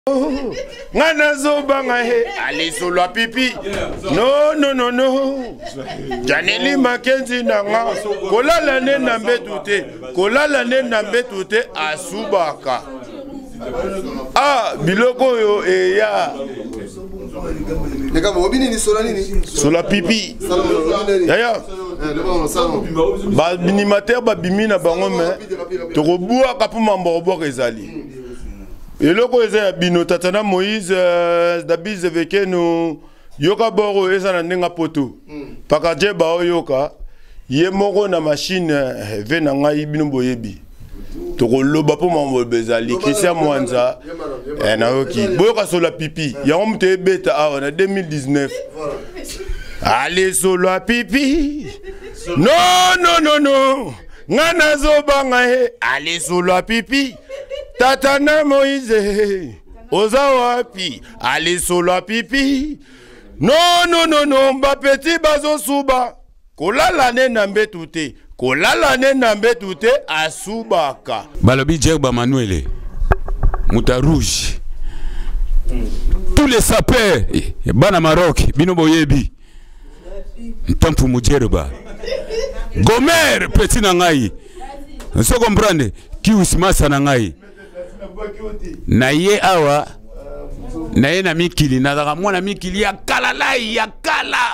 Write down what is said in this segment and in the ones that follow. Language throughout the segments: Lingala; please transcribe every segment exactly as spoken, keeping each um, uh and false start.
Ngana zoba ngahe ali solo pipi. No no no no. Janeli Makenzi nanga kolala ne nambe tute. Kolala ne nambe tute asubaka. Ah biloko yo e ya. Neka mobini ni sola nini? Sola pipi. Yaya. Ba binimateur ba bimina bango me. To robua kapuma mborbo ezali. Et le ko eza bino tatana Moïse dabize veke no yoka boro eza na ndenga poto pakaje ba yoka ye moko na machine ve na ngai bino boyebi to ko loba po mambo bezali kisia mwanza eh na yoki boyoka sola pipi ya mte beta awa na deux mille dix-neuf allez sola pipi non non non non ngana zoba ngahe allez sola pipi Tatana Moïse, Ozawapi, allez solo pipi. Non, non, non, non, ma petit bazo suba. Kola l'année n'ambe touté. Kola l'année n'ambe touté à Subaka. Balobi Djerba Manuele, Mouta Rouge. Tous les sapeurs, Bana Maroc, Bino Boyebi. Tampu Moujerba. Gomer, petit Nangaï. Vous comprenez? Qui ousmasa Nangaï. Na ye awa na ye na mikili na daga mwana mikili ya kala lai ya kala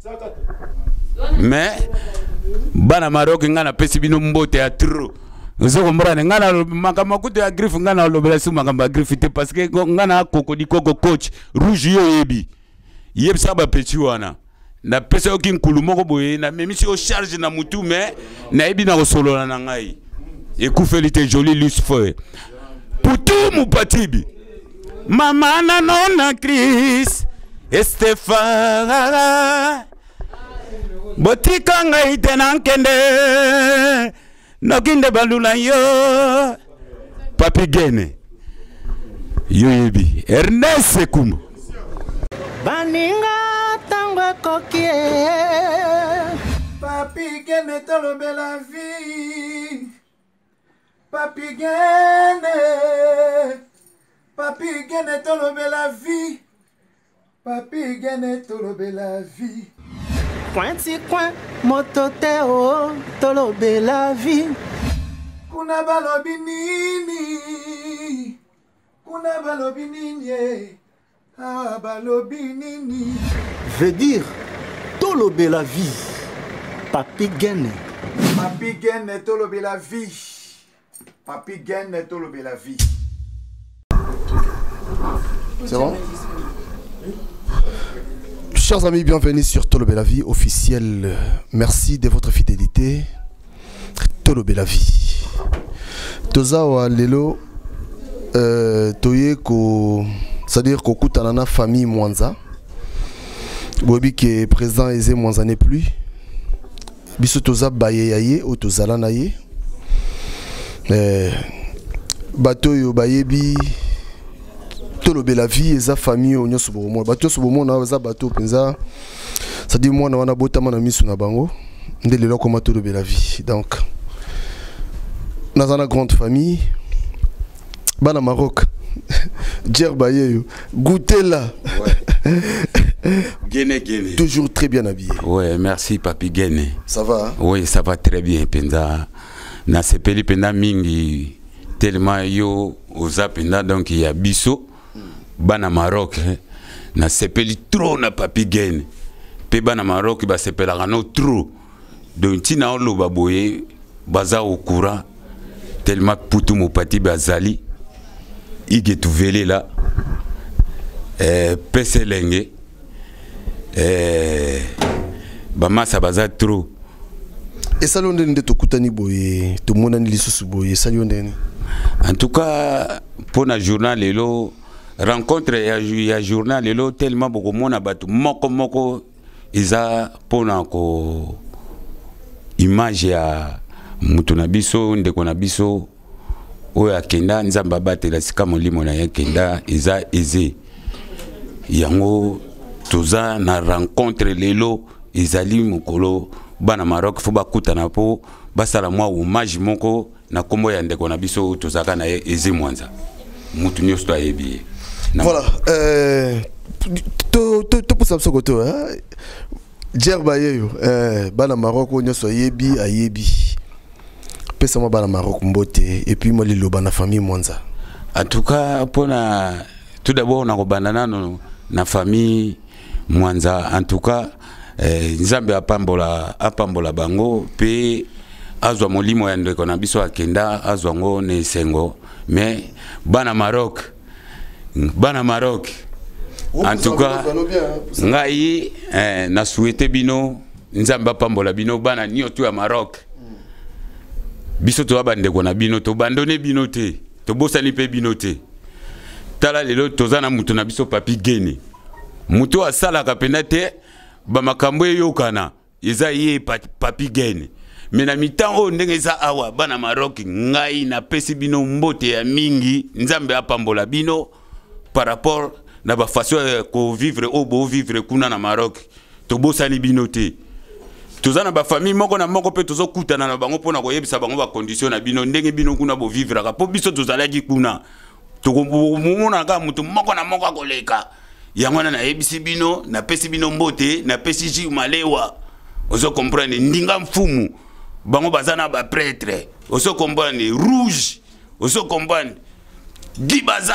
mais bana Maroc ngana pesi bino mbote ya tro nzo kombrane ngana makama kuto ya griffe ngana lobela su makamba griffe te parce que ngana koko di koko coach rouge yo yebi yeb saba peti wana na pesa oki nkulu moko boye na memisi o charge na mutu mais na yebi na solo na ngai ekufelite joli Lucifer Poutou Moupatibi Mama nanona Chris Estefan Botika ngai tenankende Nokinde balula yo Papi Gene Yoyebi Ernest Sekumbo Baninga tangwe kokie Papi Gene tolobe la vie Papi Gene, Papi Gene tolobe la vie, Papi Gene tolobe la vie. Pointi coin, mototeo tolobe la vie. Kuna balobi nini, kuna balobi nini, ah balobi nini. Veut dire tolobe la vie, Papi Gene. Papi Gene tolobe la vie. Papi Gene tolobe la vie. C'est bon? Chers amis, bienvenue sur Tolobe la vie officiel. Merci de votre fidélité. Tolobe la vie. Tozawa lelo euh, toye ko, c'est-à-dire ko kutanana famille Mwanza. Bobi qui est présent eze Mwanza n'est plus. Biso toza baye yaye o tozala na ye. Eh, bateau yo bayebi tolobe la vie eza famille onyo sobomo bateau sobomo na eza bateau penza ça dit moi na wana botama na misu na bango ndele loko ma tolobe la vie donc na grande famille bana Maroc Djerba yo goûtez là Gene Gene toujours très bien habillé. Ouais, merci Papi Gene. Ça va hein? Oui, ça va très bien penza. Na sepeli penda mingi tellement yo oza penda donc il y a biso bana Maroc hein. Na sepeli trop na Papi Gene pe bana Maroc ba sepela no trop donc tina olo baboye baza au courant tellement Poutou Moupati bazali ige tuvele là euh peselenge euh ba masa baza trop. Et ça l'on de tokutani boye to monani lisusu boye ça l'on de. En tout cas pour la journal lelo rencontre ya ya journal lelo tellement beaucoup mona batu moko moko iza pona ko image ya mutu na biso ndeko na biso oyo akenda nzamba batela sika molimo na ye kenda iza eze yango toza na rencontre lelo izali mukolo bana Maroc fo bakutana po basala mwa hommage moko na kombo ya ndeko na biso tozaka na ye eze Mwanza mutu nyonso ayebi. Voilà. Euh, to to to pour ça ce côté. Djerba yeyo. Euh, bana Maroc on nyoso yebi ayebi. Pesa mo bana Maroc mbote et puis moi lilo bana famille Mwanza. En tout cas pour na tout d'abord on a banana na famille Mwanza. En tout cas eh, Nzambe apambola apambola bango pe azwa molimo ya ndeko na biso akenda azwa ngo ne sengo mais bana Maroc bana Maroc en tout cas ngai eh, na souhaité bino Nzambe apambola bino bana nyoto ya Maroc biso to bandeko na bino to bandone bino te to bosani pe bino te tala lelo tozana mutu na biso papi geni mutu asala kapena te ba makambo yokana eza ye papi geni mena mitango ndenge za awa bana Maroc ngai na pesi bino mbote ya mingi Nzambe apambola bino par rapport na ba façon ko vivre au beau vivre kuna na Maroc to bosani bino te tozana ba famille moko na moko pe tozo kutana na bango pona ko yebisa bango ba condition na bino ndenge bino kuna bo vivre ka po biso tozalaki kuna to mumuna ka mutu moko na moko akoleka yango na yebisi bino na pesi bino mbote na pesi ji malewa ozo comprendre ndinga mfumu bango bazana ba prêtre ozo comprendre rouge ozo comprendre gibaza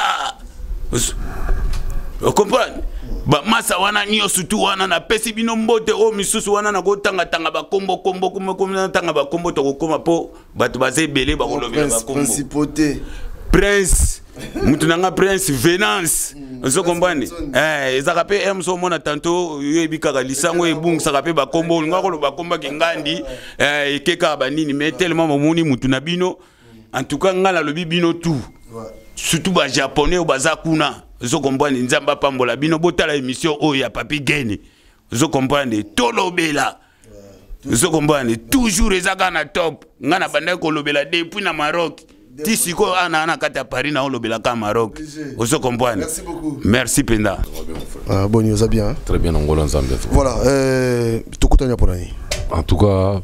ozo comprendre ba masa wana niyo sutu wana na pesi bino mbote o misusu wana na kotanga tanga ba kombo kombo kombo kombo tanga ba kombo to kokoma po batu bazebele ba kolobela ba kombo principauté prince mutu nanga prince venance ozo comprendre eh ezaka pe emso mona tanto yebika lisango ebungisa ka pe ba kombo ngako lo ba komba kengandi eh ekeka ba nini mais tellement momuni mutu na bino en tout cas ngala lobi bino tout surtout ba japonais ou baza kuna zo comprendre Nzamba pambola bino botala émission o ya papi geni zo comprendre tolobela zo comprendre toujours ezaka na top ngana banda ko lobela depuis na Maroc tisiko ana ana kata Paris na lobela ka Maroc zo comprendre. Merci beaucoup. Merci Penda. Ah bon nous a bien hein? Très bien Angola Nzambe. Voilà euh tokutanya pour nani. En tout cas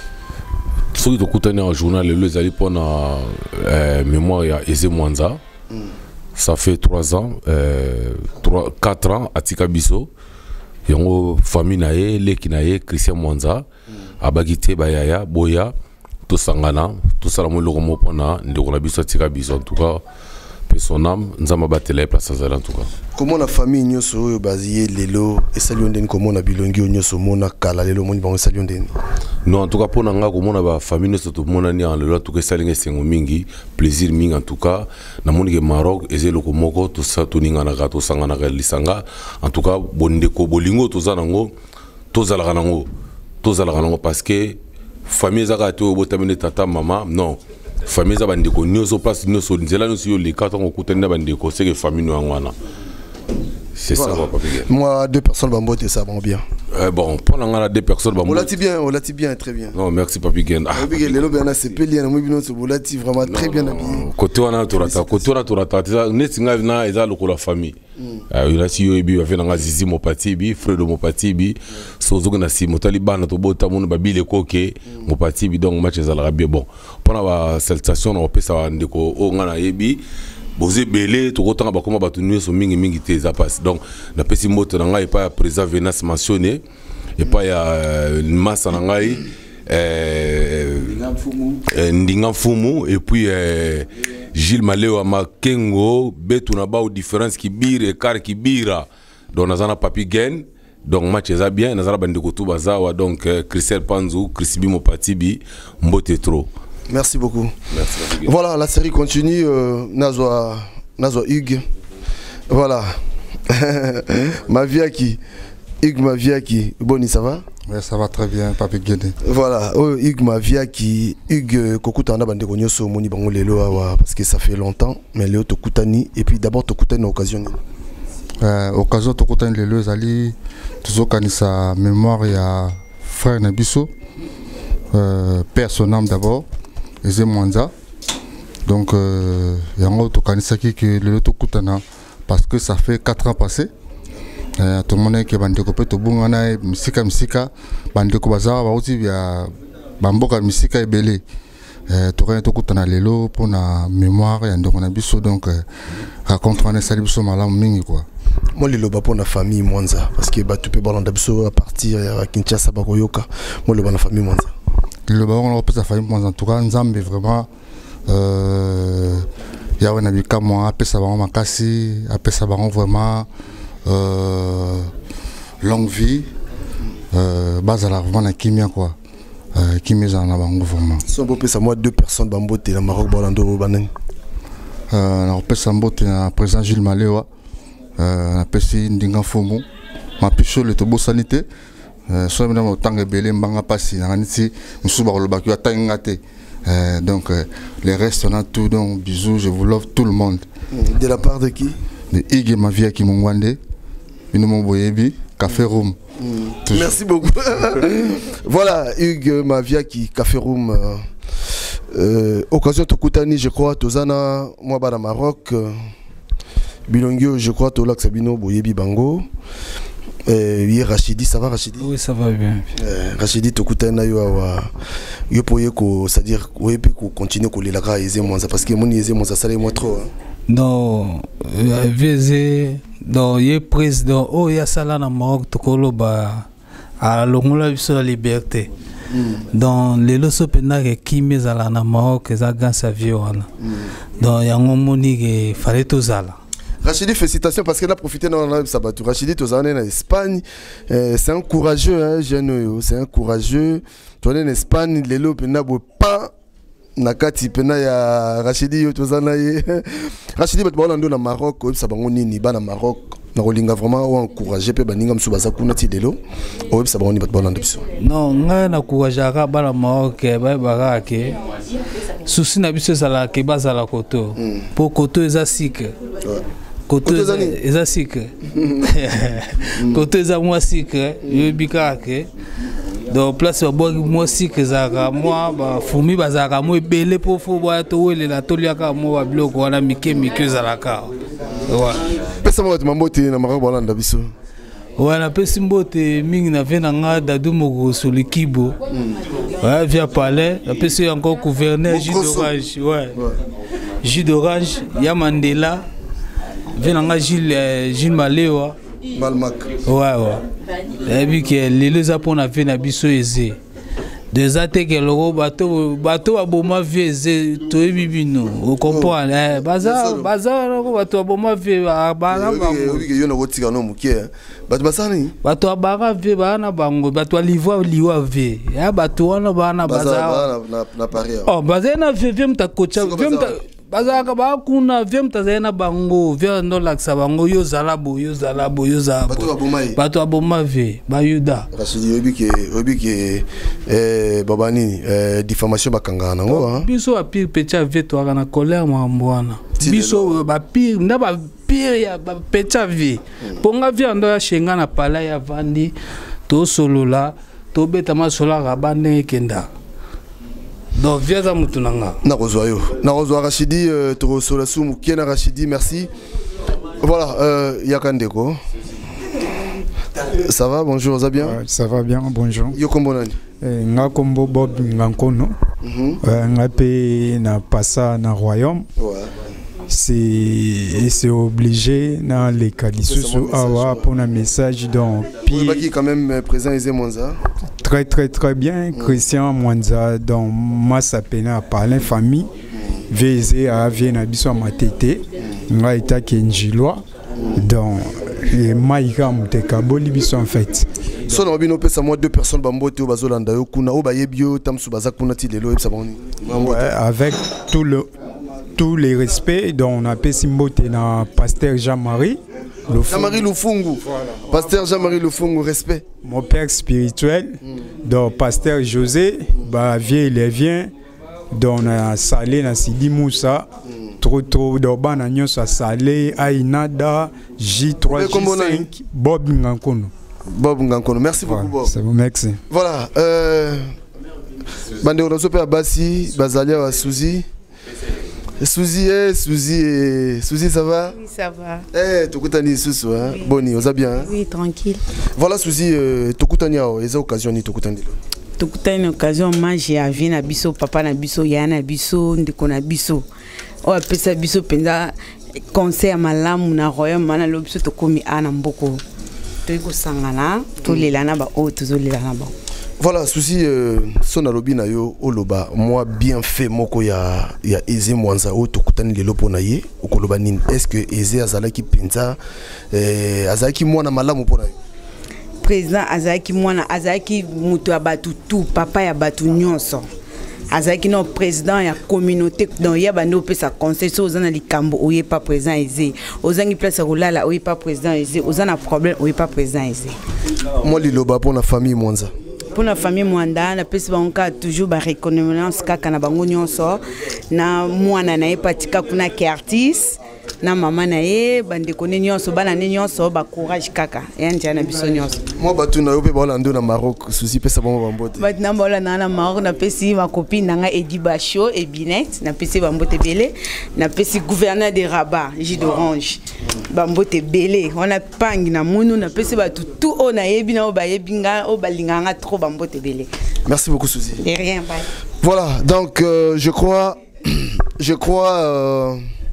ce que tokutanya en journal le zali pona euh, mémoire ya Eze Mwanza. Mm. Ça fait trois ans, euh, trois, quatre ans à Tikabiso. Yango famille nae, leki nae, Christian Mwanza, mm. Abagite Bayaya, Boya, tout sangana, tout ça la mo lokomo pona, ndekona biso Tikabiso. En tout cas, son âme, Nzamba batela place en tout cas. Comment la famille nyoso oyo bazié lelo et salionden comment na bilongi nyoso mona kala lelo moni bango salionden. Non en tout cas pour nanga comment na ba famille nyoso to mona ni en lelo tout que salinga sengo mingi, plaisir mingi en tout cas na moni ke Maroc eze loko moko to sa to ninga na gato sanga na lisanga en tout cas bondeko bolingo to zanango to zala nango to zala nango parce que famille zaka to botamene tata mama non. Famille za bandeko nyoso place nyoso nzela nyoso yo leka to kokutenda bandeko c'est que famille no ngwana. C'est voilà. Ça va pas bien. Moi deux personnes bambote ça va bien. Euh, bon, pour l'angala deux personnes bambote. On l'a dit bien, on l'a dit bien très bien. Non, merci papi Gen. Ah, papi Gen lelo bien c'est peli na mobino so bolati vraiment non, très bien non, habillé. Côté wana torata, côté wana torata, ça netinga na eza lokola famille. Euh, il a si yo ebi va faire nga zizi mo pati bi, frère de mo pati bi, sozo na si motali bana to bota mon babile koke, mo pati bi donc match ezala bien bon. Pendant la salutation on peut ça ndeko o ngana yebi. Bozé belé to kotanga ba koma batu nué so mingi mingi te za passe donc na pesi moto na ngai pa président Venas mentionné et pas ya massa na ngai euh ndinga fumu et puis euh, Gilles Maléo Makengo betu na ba différence ki bire car ki bira donc nazana papi Gen donc match za bien nazana bandeko to bazawa donc euh, Christelle Panzou Christibi Mopatibi mbote trop. Merci beaucoup. Merci. Voilà, la série continue. Euh, Nazwa, Nazwa Hugues. Voilà. Maviaki. Hugues Maviaki. Boni, ça va? Oui, ça va très bien, Papi Guédé. Voilà. Oh, Hugues Maviaki. Hugues Kokutana Bandegonyo so moni bango lelo awa parce que ça fait longtemps. Mais Léo Tokutani. Et puis d'abord Tokutani à occasion. Euh, occasion Tokutani lelo Zali. Toujours kanisa mémoire il y a frère Nabiso. Euh, père son âme d'abord. Eze Mwanza. Donc, il y a un autre qui est le Tokutana parce que ça fait quatre ans passés. Euh, tout le monde qui est bandeko to bungana misika misika bandeko bazawa ba uti ya bamboka misika ebele. tokoki tokutana lelo pour na mémoire ya ndeko na biso donc raconte wana esali biso malamu mingi quoi. Moi liloba pour na famille Mwanza parce que batu pe balanda biso à partir ya Kinshasa bakoyoka moi liloba na famille Mwanza liloba on peut sa famille Mwanza en tout cas nzambe vraiment euh yawe na bikamwa apesa bango makasi apesa bango vraiment euh longue vie euh bazala vraiment na kimia quoi euh kimia za na bango vraiment so bo pesa moi deux personnes bambote na Maroc balando banani euh na pesa mbote na président Jules Malewa euh na pesa ndinga fomo ma picho le tobo sanité euh so na motanga belé mbanga pasi na niti musuba ko lobaki atanga te. Euh, donc euh, les restes on a tout donc bisous je vous love tout le monde. De la part de qui? De Ig Mavia qui m'ongwande Binomo Boyebi Café Room. Mm. Merci beaucoup. Voilà Ig Mavia qui Café Room euh, euh, occasion Tokutani je crois Tozana moi bana Maroc euh, Bilongio je crois Tolak Sabino Boyebi Bango. Euh, Rachidi, ça va Rachidi? Oui, ça va bien. Euh, Rachidi, tu écoutes un ayo awa. Yo poye ko, c'est-à-dire, ouais, puis qu'on continue qu'on les laga aiser moins parce que mon aiser moins ça ça moi trop. Non, veze, donc y président, oh y a ça là dans Maroc, tu colo ba, à l'ongla sur la liberté. Donc les loso penage qui met à la Maroc, ça gagne sa vie wana. Donc y a un moni que fallait tout ça là. Rachidi, félicitations parce qu'elle a profité dans la Sabatou. Rachidi, tu es en Espagne. Euh, c'est un courageux, hein, jeune. C'est un courageux. Tu es en Espagne, les lots, tu n'as pas. Nakati, tu as Rachidi, tu es en Rachidi, tu es en Maroc. Tu es en Maroc. Tu es vraiment encouragé. Tu es en Maroc. Tu es non, je encouragé à la Maroc. Souci na biso sala ke bazala koto. Pour koto ezasik. Koto ezasik. Koto eza moi sik, yo bika ke. Donc place ba moi sik zaka moi ba fumi bazaka moi belé pour fo ba to wele la toliaka moi ba bloko wana mike mike zalaka. Ouais. Pesa mo mambote na Maroc balanda biso. Ouais, na pesi mbote mingi na vena nga dadu mogo sur le kibo. Ouais, via palais, na pesi encore gouverneur jus d'orange, ouais. Jus d'orange, ya Mandela. Vena nga Gilles Gilles Malewa. Malmak. Ouais, ouais. Et puis que les les apona vena biso eze. Des attaques que le bateau bateau a boma vieux to bibino on comprend eh bazar bazar le bateau a boma vieux bana bango oui yo na kotika no mukie bato basani bateau bana vieux bana bango bateau liwa liwa vieux ya bateau wana bana bazar na na Paris oh bazar na vieux vieux mtakocha vieux mta bazaka ba kuna vieux mtazana bango vieux ndo laksa bango yo zalabo yo zalabo yo zalabo bateau aboma bateau aboma vieux ba yuda Rachidi obike obike eh babani eh diffamation bakanga nango hein biso a pire pecha vieux to na colère mo mbwana biso ba pire nda ba pire ya ba pecha vieux ponga vieux ndo ya shenga na pala ya vandi to solola to beta masola rabane kenda. Donc viens à Moutounanga. Narozoyo. Narozo Rachidi, Toro Solasou, Kiena Rachidi, merci. Voilà, euh, Yakandeko. Ça va, bonjour, ça va bien? Ouais, ça va bien, bonjour. Yokombonani. Nga kombo Bob Ngankono. Nga pe na passa na royaume. Ouais. C'est c'est obligé dans les cas sous avoir pour un message donc puis qui quand même présent Eze Mwanza. Très très très bien Christian Mwanza donc moi ça peine à parler famille Vezé à Vienne biso matete nga eta kenjilwa donc et maïka mutekaboli biso en fait so na bino pesa moi deux personnes bambote au bazolanda yo kuna o bayebio tamsu bazakuna ti lelo epsa boni avec tout le tous les respects dont on appelle Simbote na pasteur Jean-Marie Jean-Marie Lufungu. Voilà. Pasteur Jean-Marie Lufungu, respect. Mon père spirituel, mm. donc pasteur José, mm. bah vieux il vient, donc on a salé na Sidi Moussa, mm. trop trop donc ban na nyonso salé Aïnada J trois J cinq Bob Ngankono. Bob Ngankono, merci beaucoup Bob. C'est bon, merci. Voilà, euh bande on a Bassi, Bazalia wa Souzi. Souzi, eh, Souzi, eh, Souzi, ça va? Oui, ça va. Eh, Tokutani Soussou, hein? Oui. Boni, on va bien? Hein? Oui, tranquille. Voilà, Souzi, euh, Tokutani, il y a occasion de Tokutani. tokuta une occasion hommage ya vie na biso papa na biso ya na biso ndeko na biso o apesa biso penza conseil malamu na royaume mana lo biso tokomi ana mboko toiko sangana tolela na ba o tozolela na ba. Voilà, souci euh, son alobi na yo oloba moi bien fait moko ya ya Eze Mwanza o tokutani lelo pona ye okoloba nini. Est-ce que Eze azalaki penza euh azalaki mwana malamu pona yo? Président azalaki mwana azalaki mutu ya batu tout papa ya batu nyonso. Azalaki no président ya communauté donc ya bando pesa conseil so ozana likambo oye pas président Eze. Ozangi place rolala oye pas président Eze. Ozana problème oye pas président Eze. Moi liloba pona famille Mwanza. Pour la famille Mwanda, na pesi banka toujours ba reconnaissance kaka na bango nyonso na mwana na ye patika kuna ki artiste na mama na ye bande kone nyonso bana ne nyonso ba courage kaka ya njana na biso nyonso. Moi batu na yo pe ba lando na Maroc souci pesa bango bambote. Bat na bola na na Maroc na pesi ma copine nanga Edi Bacho et Binet na pesi bambote belé na pesi gouverneur de Rabat J d'Orange bambote belé on a pangi na munu na pesi batu tout on a yebi na ba yebinga o balinganga trop bambote belé. Merci beaucoup Suzy. De rien, bye. Voilà, donc euh, je crois je crois euh,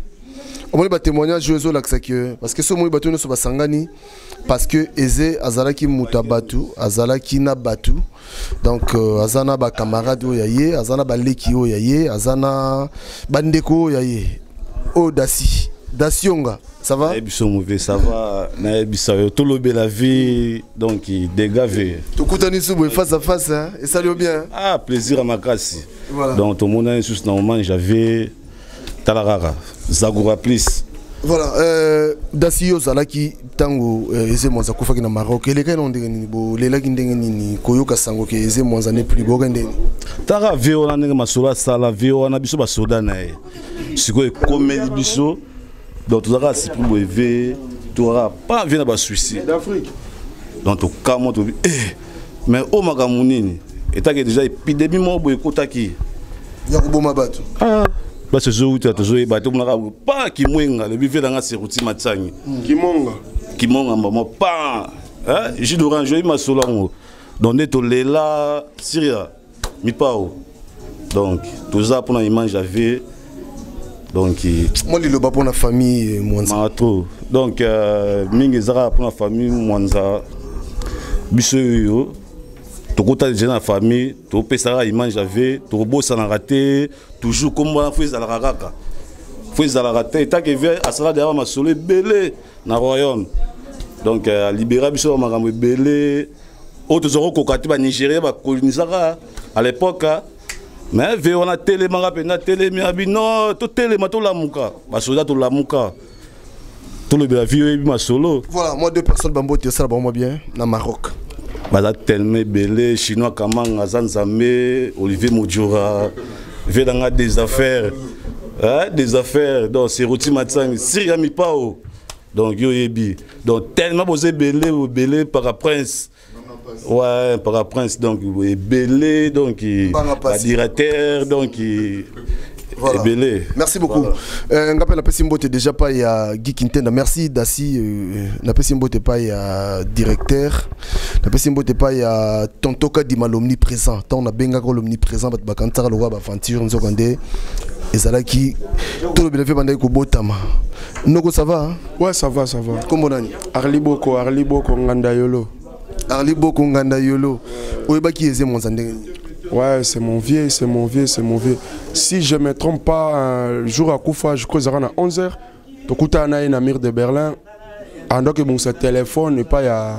on va témoigner jouer l'axe parce que ce moment batu no so basangani parce que Eze azalaki mutabatu azalaki na batu donc euh, azana ba camarade o yaye azana ba leki o yaye azana bandeko o yaye o dasi dasionga ça va biso mauvais ça va na biso to lobe la vie donc dégavé to kutani subo face à face hein et ça lui bien ah plaisir à ma grâce voilà. Donc tout le monde sous normalement j'avais Talarara Zagoura plus voilà euh Dasio Zalaki tango Eze Mwanza kufaki na Maroc ele kana ndenge nini bo lelaki ndenge nini koyoka sango ke Eze Mwanza ne plus bo ndenge Tara vio na ndenge masola sala vio na biso ba soda na ye siko comédie biso donc tout ça c'est pour lever tu auras pas vient ba suicide d'Afrique donc au cas moi eh mais o magamunini etake déjà épidémie mo bo ekotaki ya kuboma batu ah parce que je vous dis bateau pas qui mwenga le buffet dans la sérouti matsangi kimonga kimonga maman pas hein j'ai d'orange il m'a solango donc neto lela syria mi pao donc tout ça pour une image j'avais donc moi le ba pour la famille Mwanza trop donc mingi zara pour la famille Mwanza biso yo tokota déjà na famille to pesara image j'avais to bossa na raté toujours comme moi faut za la kaka faut za la raté tant que vient à sala derrière ma solo belé na royaume donc à libérer biso makambo belé autres zoro kokati ba Nigeria ba colonisera à l'époque mais ve on a télé manga pena télé mi abino to télé mato la muka ba soldat to la muka tout le bien vie ma solo voilà moi deux personnes bambote ça ba moi bien na Maroc Bada tellement belé chinois Kamanga Zanzamé Olivier Modjoura fait dans des affaires hein des affaires donc c'est Roti Matsang Syria mi pao donc yo yebi donc tellement posé belé belé par prince ouais par prince donc belé donc la directeur donc voilà. Merci beaucoup. Voilà. Euh, Napesi Mbote déjà pas il y a Guy Quintenda. Merci Dassi. Euh, Napesi Mbote pas il y a directeur. Napesi Mbote pas il y a Tontoka Dima l'omniprésent. Tant on a benga l'omniprésent. Bat bakantara le roi bafantir nous ogandé. Et ça là qui tout le bien fait bandé ko botama. Noko ça va? Hein? Ouais ça va ça va. Comment on dit? Arli Boko Arli Boko Nganda Yolo. Arli Boko Nganda Yolo. Oeba qui Eze Mwanza ndenge. Ouais, c'est mon vieux, c'est mon vieux, c'est mon vieux. Si je ne me trompe pas, un jour à Koufa, je crois que à onze heures, tu as un amir de Berlin. Donc, bon, ce téléphone n'est pas. Ya...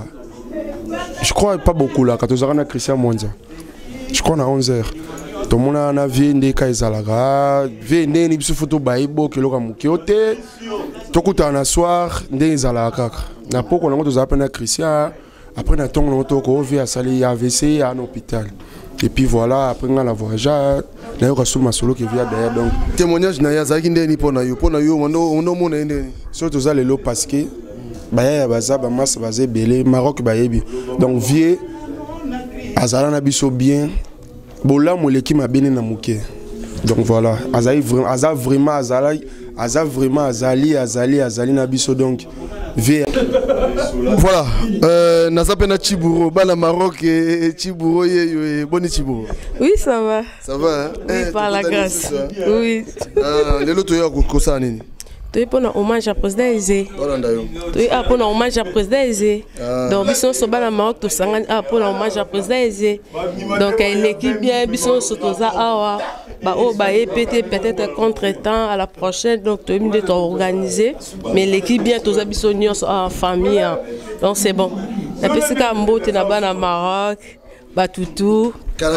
Je crois pas beaucoup là, quand tu as Christian Mwanza. Je crois à onze heures. Tout le monde a un vieux, des Kaizalaga, vieux, des Nipsu Photo Baïbo, qui est là, qui est tu as un soir, des Zalaga. Na poko na ngoto zapena Christian, après na tongo ngoto ko via sali A V C à un hôpital. Et puis voilà, après on a la voyage, na yo kasuma solo qui vient derrière donc témoignage na ya zaki ndeni pona yo pona yo ono ono mona ndeni surtout ça lelo parce que ba ya baza ba mas basé belé Maroc ba yebi donc vieux azala na biso bien bola mo leki ma bene na muke donc voilà azali vraiment azali vraiment azali azali azali azali na biso donc Voilà, euh, Nazapena Chiburo, Bana Maroc et Chiburo, Boni Chiburo. Oui, ça va. Ça va, hein? Oui, eh, par la grâce. Oui. Ah, les autres, ils ont dit tu pour un hommage à président Aizé. Tu as pour un hommage à président Aizé. Donc ils sont sur le Maroc tout ça pour un hommage à président Aizé. Donc l'équipe bien ils sont sur tout ça ah bah oh bah peut-être contre-temps à la prochaine donc tout le monde est organisé mais l'équipe bien tous ils sont en famille donc c'est bon. Et puis c'est comme beau tu n'as pas au Maroc bah tout tout.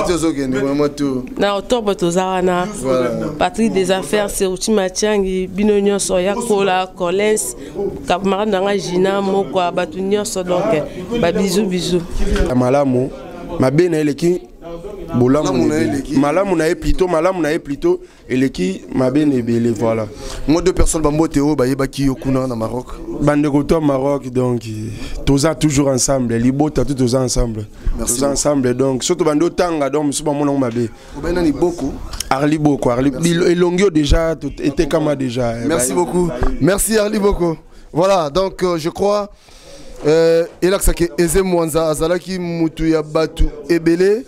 Na octobre tozana Patrick des affaires c'est aussi Machangi binonyo soya kola Collins camarade nanga Gina moko batunyo so donc ba bisous bisous malamu mabena eleki bolamu malamu na plutôt malamu na plutôt eleki mabena ebele voilà moi deux personnes bambote o ba yebaki yokuna na Maroc bande koto Maroc donc toza toujours ensemble libota tout toza ensemble toza ensemble donc surtout bando tanga donc musuba mona mabe obena ni beaucoup Arli beaucoup Arli elongio déjà était comme déjà merci beaucoup merci Arli beaucoup voilà donc euh, je crois euh elaksake eze mwanza azalaki mutu ya batu ebele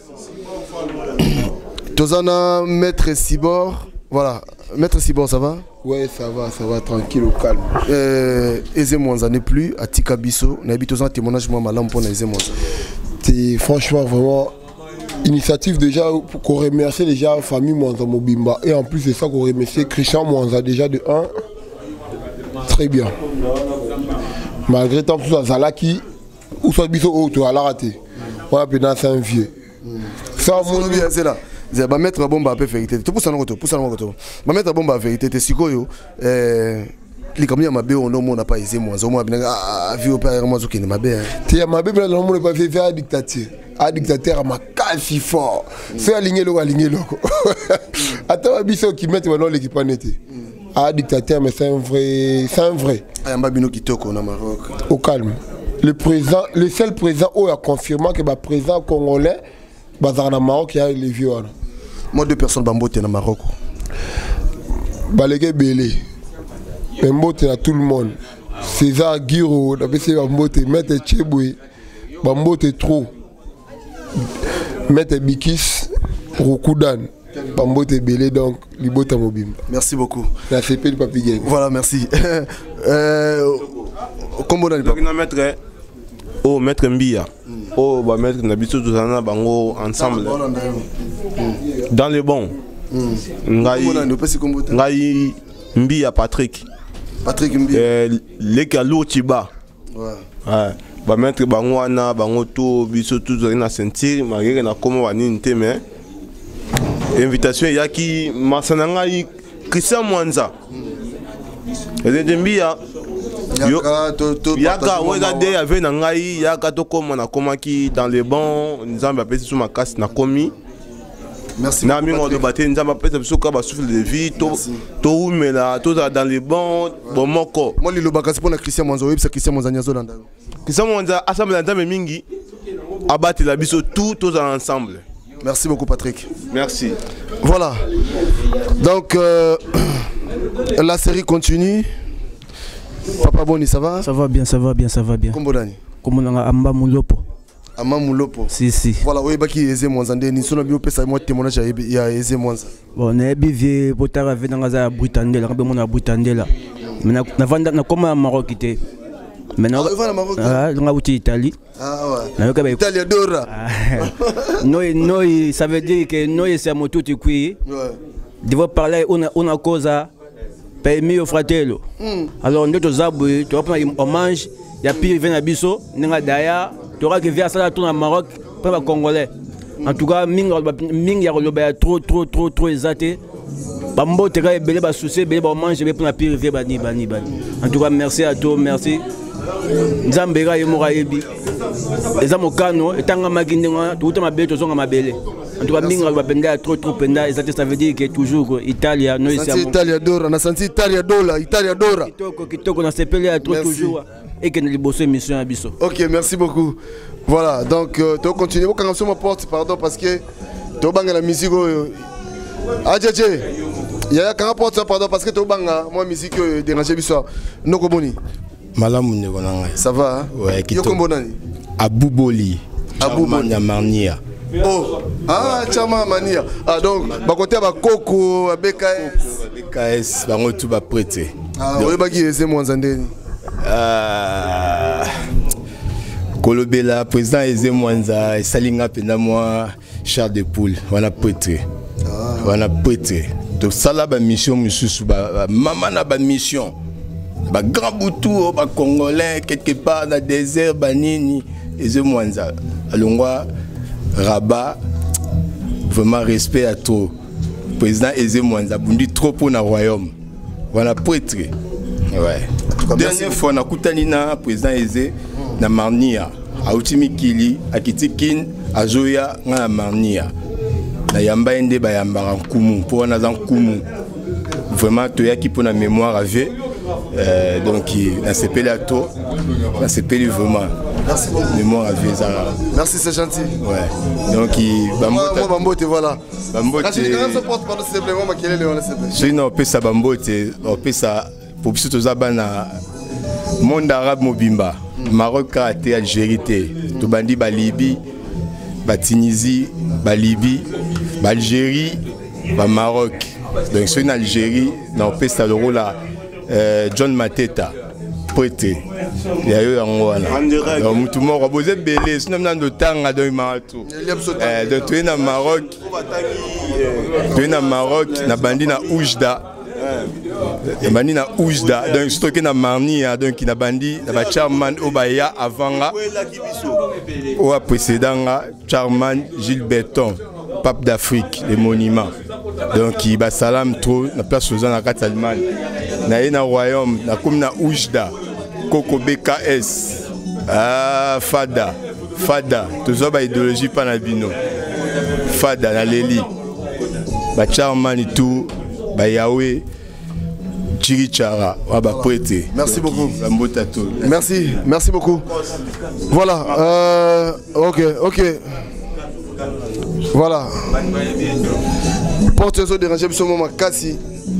tozana maître Sibor voilà maître Sibor ça va ouais ça va ça va tranquille au calme euh eze mwanza n'est plus à Tikabiso na habitozana témoignage moi malam pour eze mwanza c'est franchement vraiment initiative déjà pour qu'on remercie déjà la famille Mwanza Mobimba et en plus de ça qu'on remercie Christian Mwanza déjà de un très bien malgré tant que ça Zalaki ou soit biso auto à la raté voilà pendant c'est un vieux ça mon bien c'est là c'est ba mettre bomba peu vérité tout pour ça non pour ça non ba mettre bomba vérité te sikoyo euh les camions mabe on non n'a pas aisé moi au moins bien à vie au père moi qui ne mabe tu as mabe là non on pas fait faire dictature à dictateur ma si fort c'est aligné le aligné le attends biso qui met maintenant l'équipe en été à dictateur mais c'est un vrai c'est un vrai Ayamba qui toko au Maroc au calme le président le seul président où a confirmé que le président congolais bazar na Maroc il y a les vieux moi deux personnes bambote na Maroc balege belé bambote à tout le monde César Guiro d'abord c'est bambote mettre Chebwe bambote trop mettre Bikis Rokudan bambote belé donc libota mobimba merci beaucoup la C P du Papi voilà merci euh comment on dit maître oh maître Mbia oh bah maître Nabiso Tuzana bango ensemble dans les bons ngai ngai Mbia Patrick Patrick Mbia les Kalou Chiba ouais bah maître bango wana bango to biso Tuzana na sentir malgré na comme wani nte mais invitation yaki masana ngai Christian Mwanza et Mbia yaka wega de avait na ngai yaka to koma na komaki dans les bons nzamba pesi sous ma casse na komi merci na mi ngodo baté nzamba pesi biso ka ba souffle de vie to to umela to dans les bons bon moko moi li lobaka c'est pour na Christian Mwanza oui c'est Christian Mwanza nyazo landa Christian Mwanza assemble nzamba mingi abati la biso tout tous ensemble merci beaucoup Patrick merci voilà donc euh, la série continue. Papa Boni, ça va? Ça va bien, ça va bien, ça va bien. Comment Dani? Comment on a Amba Moulopo? Amba Moulopo? Si, si. Voilà, oui, baki Eze Mwanza. Ni sona bio pesa moi témoignage ya Eze Mwanza. Bon, na bivi potara ve dans za Britandela, quand on a Britandela. Mais na na vanda na comme Marocité. Maintenant, ah, on a outil Italie. Ah ouais. Italie Dora. Noi, noi, ça veut dire que noi c'est moto tu qui. Ouais. Devo parler on a on a cosa. Per mio fratello. Mm. Alors nous tous aboués, tu vas prendre un hommage, il y a pire vient à Bisso, n'enga d'ailleurs, tu auras que via ça tourne en Maroc, pas le Congolais. En tout cas, ming ming ya le trop trop trop trop exaté. Bambo te ga belé ba souci, belé ba hommage, belé pour la pire via bani bani bani. En tout cas, merci à toi, merci. Nzambera yemora yebi. Les amokano etanga magindenga, tout ma bête zonga ma belé. En tout cas, minga va penda trop trop penda, et ça veut dire que toujours Italia, nous ici. Italia d'ora, on a senti Italia d'ora, Italia d'ora. Kitoko, kitoko, on a s'appelé trop toujours et que nous bossons mission à Bisso. Ok, merci beaucoup. Voilà, donc euh, tu continues. Quand on ma porte, pardon, parce que tu banga la musique. Ah, Djadje, il y a quand on porte, pardon, parce que tu banga moi musique déranger Bisso. Noko Boni. Malamu ndeko na ngai. Ça va? Ouais, Yo kombo nani? Abouboli. Abouboli Mania. Oh, ah, Chama Mania. Ah, donc, bah côté bah Coco, B K S. B K S, bah on tout va prêter. Ah, oui, bah qui est moins zandeni. Ah, Kolobela, président Eze Mwanza, Salinga pena moi, Charles de Poule, on a prêté. On a prêté. Donc ça là, bah mission, monsieur, bah maman a bah mission. Bah grand boutou, bah congolais quelque part dans le désert, bah nini, Eze Mwanza. Alongwa. Rabat, vraiment respect à trop. Président Eze Mwanza, bundi trop pour le royaume. Voilà, prêtre. Ouais. Dernière fois, on a coutani na président Eze na Marnia. A Utimikili, a Kitikin, a Zoya, na Marnia. Na yamba ende ba yamba Kumu, pour on a dans Kumu. Vraiment, tu as qui pour la mémoire avec. Euh, donc, on s'appelle à toi. On s'appelle vraiment. Merci beaucoup. Mémoire avec Zara. Merci, c'est gentil. Ouais. Donc, il Bambote. Moi, Bambote, voilà. Bambote. Quand tu se porte, pardon, s'il te plaît, moi, quel est le nom, s'il te plaît. Je suis on peut ça Bambote, on peut ça pour tout ça bana monde arabe mobimba. Maroc, Karaté, Algérie, tout bandi ba Libye, ba Tunisie, ba Libye, ba Algérie, ba Maroc. Donc, c'est une Algérie, on peut ça le rôle là. John Mateta, prêté. Il y a eu un rôle là. Donc, tout le monde a posé belé. Sinon, on a de temps à donner tout. Donc, tu es au Maroc. Tu es au Maroc, na bandi na Oujda. Na bandi na Oujda. Donc, c'est que na Marni, donc na bandi na Charman Obaya avant là. Ou à précédent Charman Gilles Béton, pape d'Afrique, les monuments. Donc, il va salam trop na place aux en Allemagne. Na ina royaume na comme na Oujda Coco B K S ah Fada Fada toujours ba idéologie pas na bino Fada na Leli ba Charmani tout ba Yahweh Chirichara wa ba prêter. Merci beaucoup. Mbotato. Merci, merci beaucoup. Voilà, euh, OK, OK. Voilà. Porte zo déranger biso mama kasi.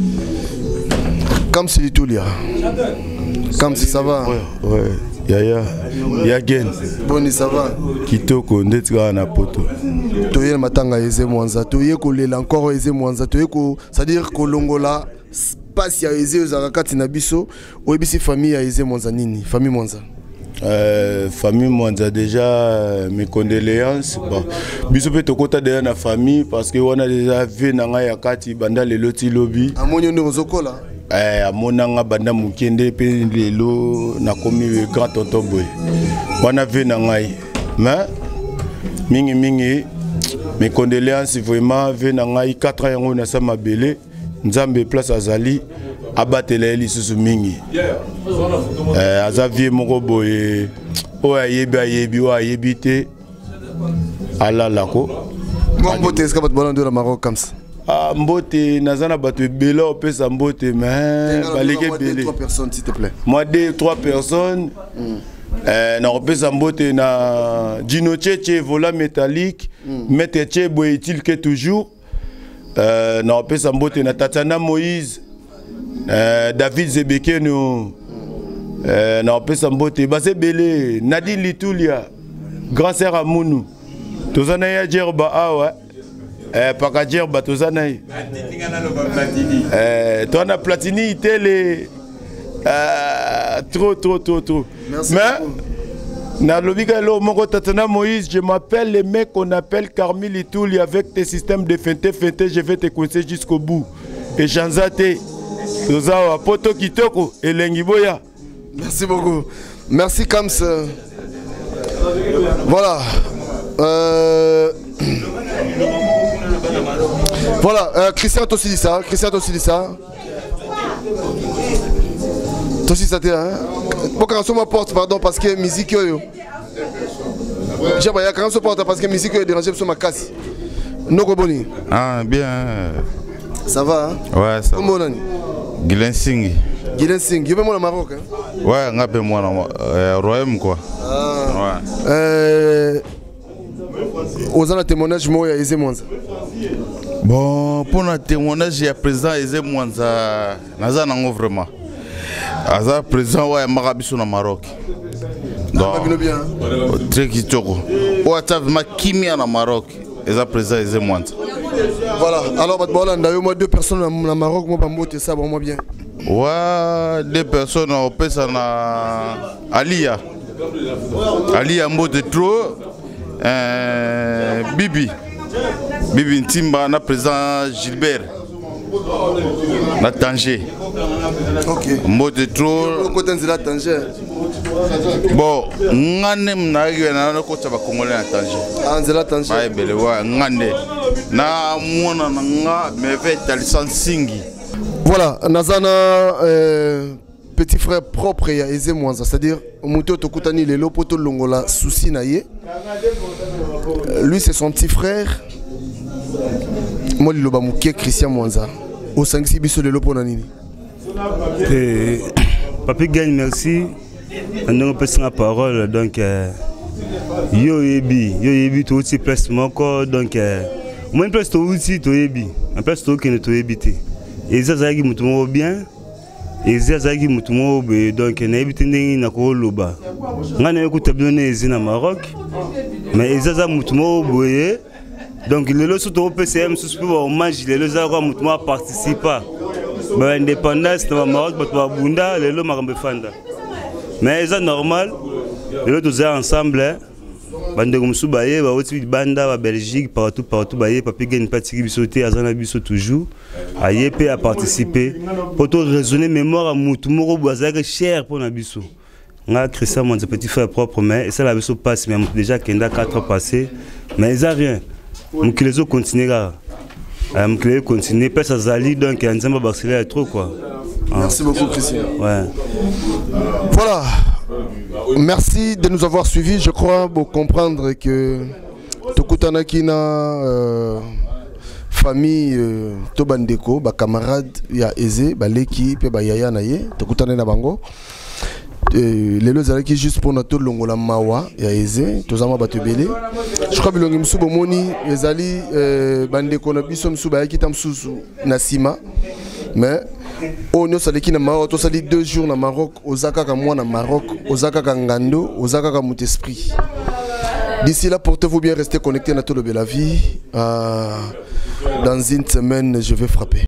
Comme si tout là. Comme si ça va. Ouais, ouais. Yaya. Yagen. Boni ça va. Kitoko ndetika na poto. Toye matanga Eze Mwanza. Toye ko lela encore Eze Mwanza. Toye ko c'est-à-dire ko longola passe ya Eze Ozakati na biso. Oyebisi famille ya Eze Mwanza nini? Famille Mwanza. Euh, famille Mwanza déjà euh, mes condoléances bon biso pe tokota déjà na famille parce que on a déjà vu nanga ya kati banda lelo ti lobby amonyo ndo zokola eh amonanga banda mukende pe lelo na komi grand tonton boy wana vu nanga mais mingi mingi mes condoléances vraiment vu nanga quatre ans yango na sama belé nzambe place azali abatela elisusu mingi eh azavie moko boye o ayebi ayebi o ayebi te alala ko mbote eska bat bolando la Maroc comme ça ah mbote nazana bato ebele opesa mbote mais baleke belé trois personnes s'il te plaît moi deux trois personnes eh na opesa mbote na Dino Tchétché vola métallique maître Tché boye-t-il que toujours euh na opesa mbote na Tatiana Moïse Euh, David Zebekeno, euh, na opesa mbote, base belé, Nadine Litulia, grand sœur Amounou, tozana ya djerba awa, euh, paka djerba tozana yi. Euh, toi na Platini télé, euh, trop trop trop trop. Merci mais beaucoup. Na lobika lo moko Tatana Moïse, je m'appelle les mecs qu'on appelle Carmi Litulia avec tes systèmes de feinté feinté, je vais te conseiller jusqu'au bout. Et Chanzate. Poto Kitoko et Lengiboya. Merci beaucoup. Merci Kams. Voilà. Euh... Voilà. Euh, Christian Tossilissa. Christian Tossilissa. Tossilissa, hein? Pourquoi on porte, pardon, parce que musique yo. J'ai pas quand on se porte parce que musique yo dérangé sur ma casse. Noko Boni. Ah bien. Ça va? Hein? Ouais, ça. Comment on Gilen Singh. Gilen Singh, il y a au Maroc. Hein? Ouais, on a fait moi au Royaume quoi. Ah. Ouais. Euh, aux ans témoignage moi ya Eze Mwanza. Bon, pour notre témoignage il y a président Eze Mwanza, naza nango vraiment. Aza président wa Marabiso na Maroc. Donc bien. Très kitoko. O ata ma kimia na Maroc. Eza président eze mwanta. Voilà, alors Batbola ndayo moi deux personnes na Maroc moi bambote ça bon moi bien. Ouais, deux personnes au pesa na Alia. Alia mbote trop euh Bibi. Bibi Ntimba na président Gilbert. Na Tanger. OK. Mbote trop côté de la Tanger. Bon, ngane mnagi na na ko taba Congolais na Tanger. Ah, nzela Tanger. Ba bele wa ngane. Na mwana na nga me fait talisan singi. Voilà, Nazana, euh, petit frère propre ya Eze Mwanza, c'est-à-dire Mouto Tokutani Lelo Poto Longola Souci Naye. Lui c'est son petit frère. Moi Liloba Mouké Christian Mwanza. Au cinq six biso Lelo Ponanini. Papi gagne merci. On peut la parole donc yo yebi yo yebi to aussi presque moko donc moi presque to aussi to yebi. En presque to que to yebité. Et ça ça qui mutumo bien et ça ça qui mutumo donc na ebité ndenge na ko loba ngana écoute bien ezi na Maroc mais ça ça mutumo boye donc le lo surtout au P C M sous pour hommage le lo ça quoi mutumo participer ba indépendance na Maroc ba bunda le lo makambe fanda mais ça normal le lo tous ensemble bande comme Soubaye ba oti banda ba Belgique partout partout baye papi gagne patiki bisoté azana biso toujours aye pe a participer pour tout raisonner mémoire à mutu moko boazaka cher pour na biso nga Christian mon petit frère propre mais et ça la biso passe mais déjà kenda quatre ans passé mais ça rien mkilezo continuera mkilezo continuer pas ça zali donc nzamba Barcelone trop quoi. Merci beaucoup Christian. Ouais. Voilà. Merci de nous avoir suivis. Je crois pour comprendre que Tokutana Kina euh, famille euh, Tobandeko, ba camarade ya Eze, ba Leki, pe ba Yaya Naye, Tokutana na bango. Les deux qui juste pour notre longola mawa ya Eze, tozama batebele. Je crois bilongi msubo moni ezali bandeko na biso msuba ya kita msusu na sima. Mais on a Maroc, on a deux jours au Maroc, Osaka comme moi au Maroc, Osaka Kangando, Osaka comme Montesprit. D'ici là, portez-vous bien, restez connectés à Tolo Bella Vie. Euh, dans une semaine, je vais frapper.